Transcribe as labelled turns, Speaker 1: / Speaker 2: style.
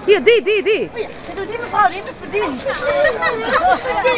Speaker 1: Hier, die.
Speaker 2: Oh ja, doe die mevrouw, die heeft het verdiend.